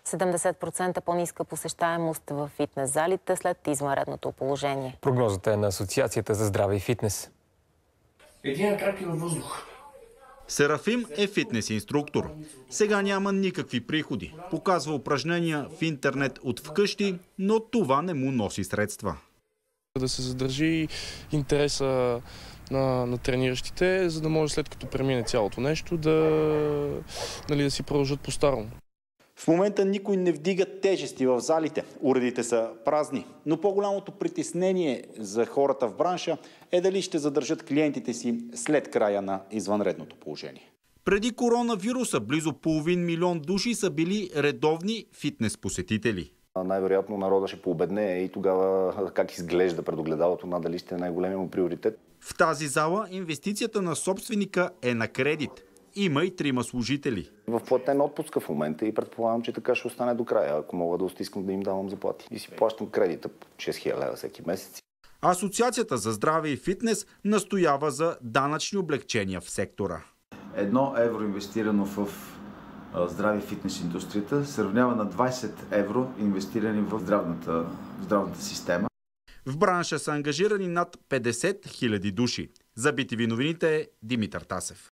70% по-ниска посещаемост в фитнес залите след извънредното положение. Прогнозата е на Асоциацията за здраве и фитнес. Един крак и във въздух. Серафим е фитнес инструктор. Сега няма никакви приходи. Показва упражнения в интернет от вкъщи, но това не му носи средства. Да се задържи интереса на трениращите, за да може след като премине цялото нещо да си продължат по-старому. В момента никой не вдига тежести в залите. Уредите са празни. Но по-голямото притеснение за хората в бранша е дали ще задържат клиентите си след края на извънредното положение. Преди коронавируса близо 500 000 души са били редовни фитнес посетители. Най-вероятно народа ще пообедне и тогава как изглежда пред огледалото, надали ще е най-големия му приоритет. В тази зала инвестицията на собственика е на кредит. Има и 3 служители. В платен отпуск в момента и предполагам, че така ще остане до края, ако мога да стискам да им давам заплати. И си плащам кредита по 6000 лева всеки месец. Асоциацията за здраве и фитнес настоява за данъчни облекчения в сектора. 1 евро инвестирано в здраве и фитнес индустрията се равнява на 20 евро инвестирани в здравната система. В бранша са ангажирани над 50 000 души. За BTV новините е Димитър Тасев.